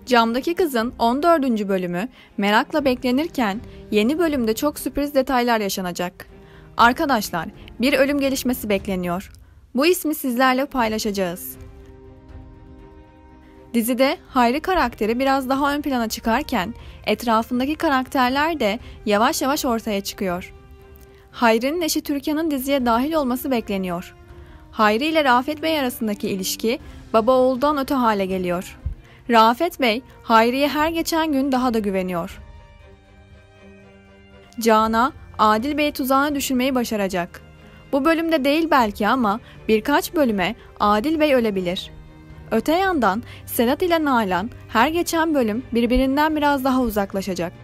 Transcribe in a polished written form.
Camdaki Kız'ın 14. bölümü merakla beklenirken yeni bölümde çok sürpriz detaylar yaşanacak. Arkadaşlar, bir ölüm gelişmesi bekleniyor. Bu ismi sizlerle paylaşacağız. Dizide Hayri karakteri biraz daha ön plana çıkarken etrafındaki karakterler de yavaş yavaş ortaya çıkıyor. Hayri'nin eşi Türkan'ın diziye dahil olması bekleniyor. Hayri ile Rafet Bey arasındaki ilişki baba oğuldan öte hale geliyor. Rafet Bey, Hayri'ye her geçen gün daha da güveniyor. Canan, Adil Bey'i tuzağına düşürmeyi başaracak. Bu bölümde değil belki ama birkaç bölüme Adil Bey ölebilir. Öte yandan Sedat ile Nalan her geçen bölüm birbirinden biraz daha uzaklaşacak.